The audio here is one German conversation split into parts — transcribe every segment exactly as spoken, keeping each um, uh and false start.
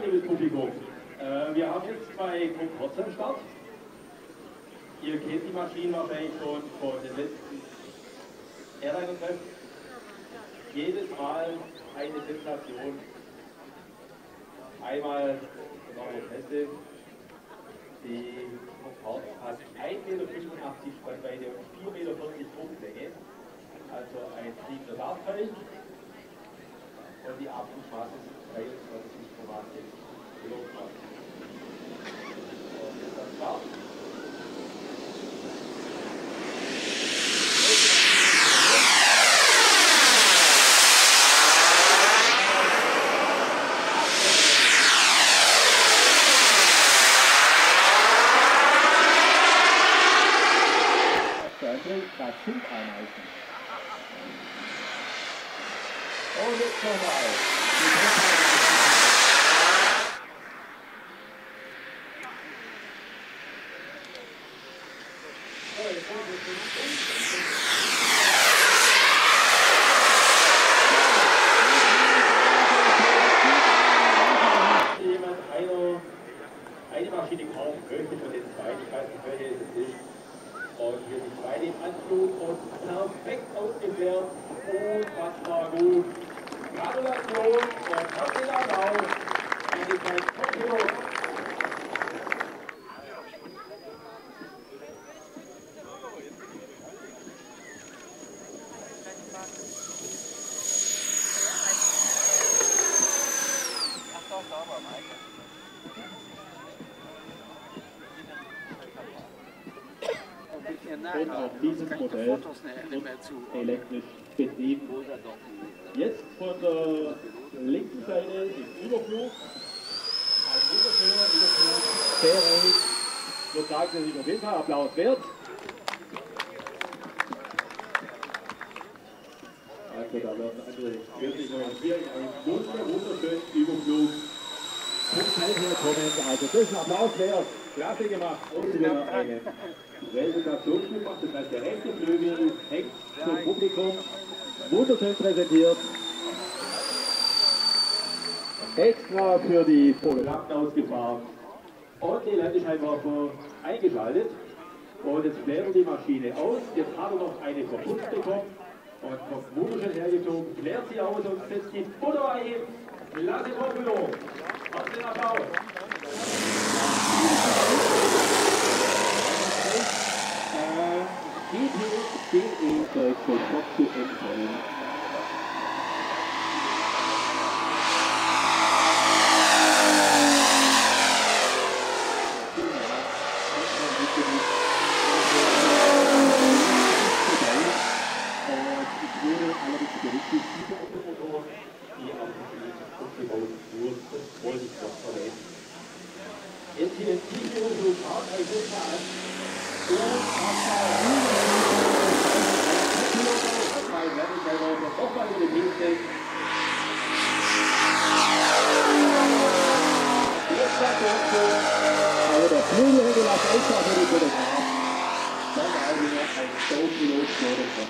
liebes Publikum. Äh, wir haben jetzt zwei Concorde am Start. Ihr kennt die Maschinen wahrscheinlich schon von den letzten Airliner-Treffen. Jedes Mal eine Sensation. Einmal genau Messe. Die Concorde hat ein Meter fünfundachtzig Spannweite und vier Meter vierzig Drucklänge. Also ein fliegender Dartteil. Und die Abflugmasse sind dreiundzwanzig Komma sechs Kilogramm. Und jetzt das Start. Das sind Ameisen. Und jetzt nochmal. Jemand eine, eine Maschine kaufen möchte von den zwei, ich weiß nicht, welche es ist. Und hier die zweite im Anflug und perfekt ausgeklärt. Unfassbar gut. Gratulation und herzlichen Applaus an die beiden Top-Piloten. Und auch dieses Modell wird elektrisch betrieben. Jetzt von der linken Seite im Überflug. Ein wunderschöner Überflug. Sehr ruhig. Ich würde sagen, das ist auf jeden Fall Applaus wert. Also da werden andere wirklich orientieren. Ein wunder, wunderschönen Überflug. Zum Teil herkommen. Also das ist ein Applaus wert. Klasse gemacht. Und wieder eine Präsentationsflug macht. Das heißt, der rechte Flügel hängt zum Publikum. Wunderschön präsentiert. Extra für die Polarappen ausgefahren. Und die Landescheinwerfer eingeschaltet. Und jetzt klärt die Maschine aus. Jetzt hat er noch eine verputzt bekommen. Und kommt wunderschön hergeflogen, klärt sie aus und setzt die Butter ein. Klasse Vorführung. Herzlichen Applaus. G T D E soll sofort zu empfehlen. Jetzt hier die Tiefenübung, schaut euch das mal an. Nochmal über den Dienst. Aber der Flügelregel hat extra für die Fotograf. Dann auch wieder ein Stauspilot Fotograf.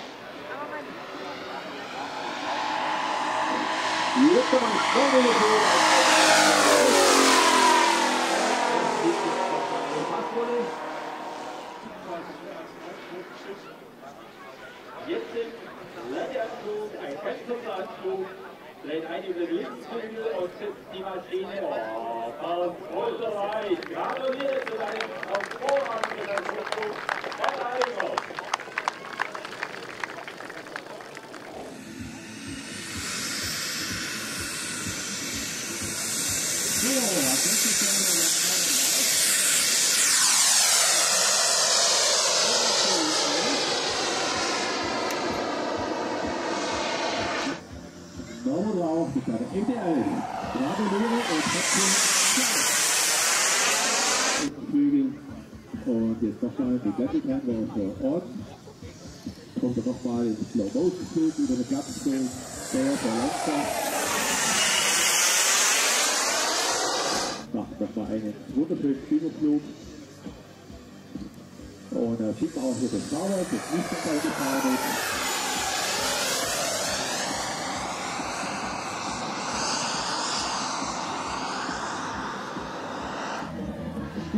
Jetzt haben wir ein Stauspilot. Jetzt Landeanflug, ein ganz kurzer Anflug, dreht ein über den linken Flügel und setzt die Maschine. Oh, erfolgreich! Gratuliert zu deinem hervorragenden Anflug von Eimer. Daumen drauf, das war der M T L. Gratuliere und trotzdem Flügel. Und jetzt nochmal die Glatteltrennen vor Ort. Kommt er nochmal in Slow Motion Flug über den Glattenfilm. Der verlängert. Macht nochmal einen wunderschönen Überflug. Und da sieht man auch hier das Fahrwerk, das nicht dabei gefahren ist.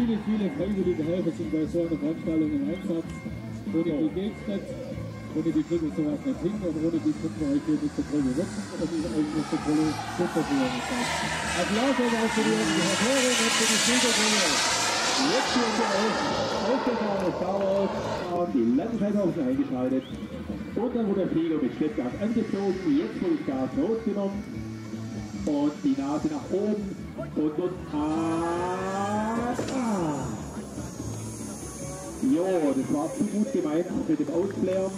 Viele, viele freiwillige Helfer sind bei so einer Veranstaltung im Einsatz. Ohne die geht's nicht. Ohne die kriegen wir sowas nicht hin und ohne die könnten wir euch hier nicht so tolle Wochen und ist eigentlich so tolle Superführung sein. Applaus auch für die Herren und für die Superführung. Jetzt hier für euch aufgefahren, Star Wars und die Landesscheibe eingeschaltet. Und dann wurde der Flieger mit Schleppgas angezogen, jetzt wurde das Gas rausgenommen und die Nase nach oben und nun ah, ah. Jo, das war zu gut gemeint mit dem Ausblären.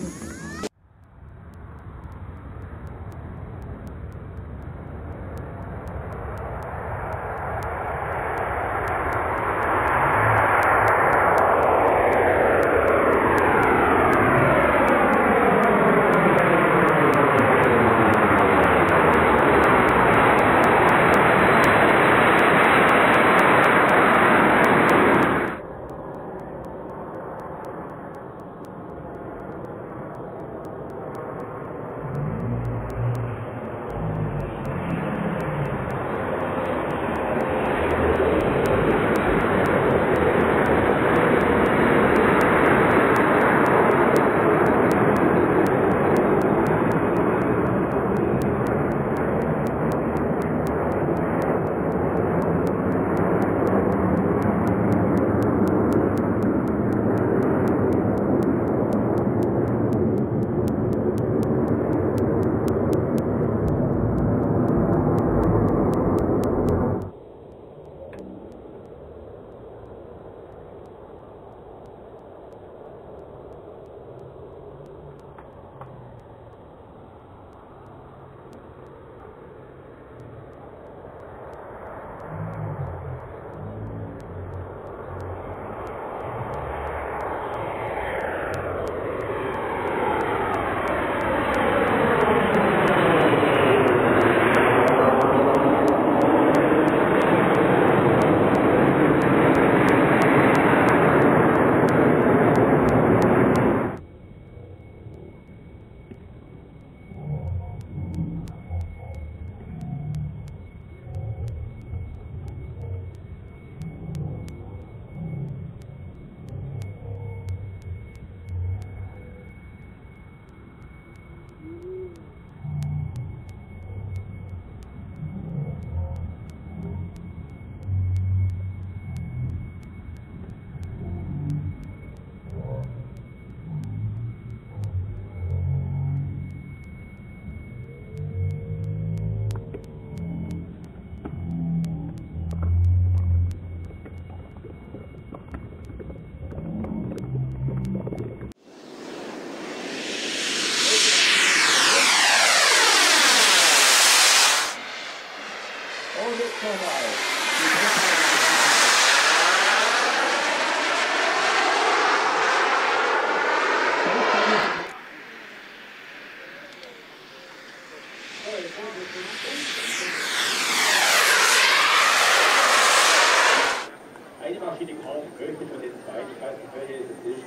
Eine Maschine kaum könnte von den zweiten, ich weiß nicht welche es ist.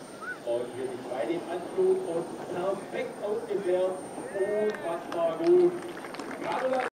Und hier die zweite im Anflug und perfekt ausgeklärt. Unfassbar gut. Gratulation!